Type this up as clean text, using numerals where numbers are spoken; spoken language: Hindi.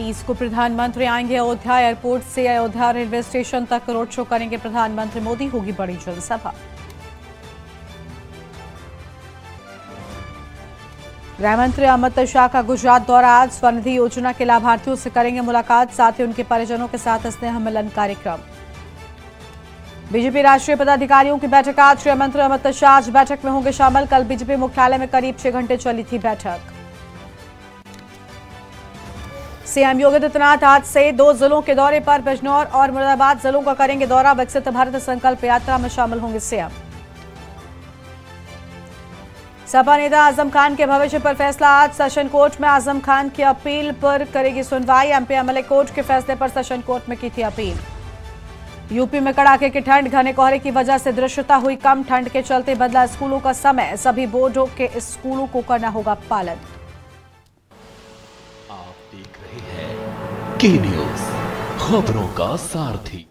29 को प्रधानमंत्री आएंगे अयोध्या। एयरपोर्ट से अयोध्या रेलवे स्टेशन तक रोड शो करेंगे प्रधानमंत्री मोदी। होगी बड़ी जनसभा। गृहमंत्री अमित शाह का गुजरात दौरा आज। स्वनिधि योजना के लाभार्थियों से करेंगे मुलाकात, साथ ही उनके परिजनों के साथ स्नेह मिलन कार्यक्रम। बीजेपी राष्ट्रीय पदाधिकारियों की बैठक आज। गृहमंत्री अमित शाह आज बैठक में होंगे शामिल। कल बीजेपी मुख्यालय में करीब 6 घंटे चली थी बैठक। सीएम योगी आदित्यनाथ आज से 2 जिलों के दौरे पर। बिजनौर और मुरादाबाद जिलों का करेंगे दौरा। विकसित भारत संकल्प यात्रा में शामिल होंगे सीएम। सपा नेता आजम खान के भविष्य पर फैसला आज। सेशन कोर्ट में आजम खान की अपील पर करेगी सुनवाई। एमपी एमएलए कोर्ट के फैसले पर सेशन कोर्ट में की थी अपील। यूपी में कड़ाके की ठंड, घने कोहरे की वजह से दृश्यता हुई कम। ठंड के चलते बदला स्कूलों का समय। सभी बोर्डों के स्कूलों को करना होगा पालन। आप देख रहे हैं के न्यूज़, खबरों का सारथी।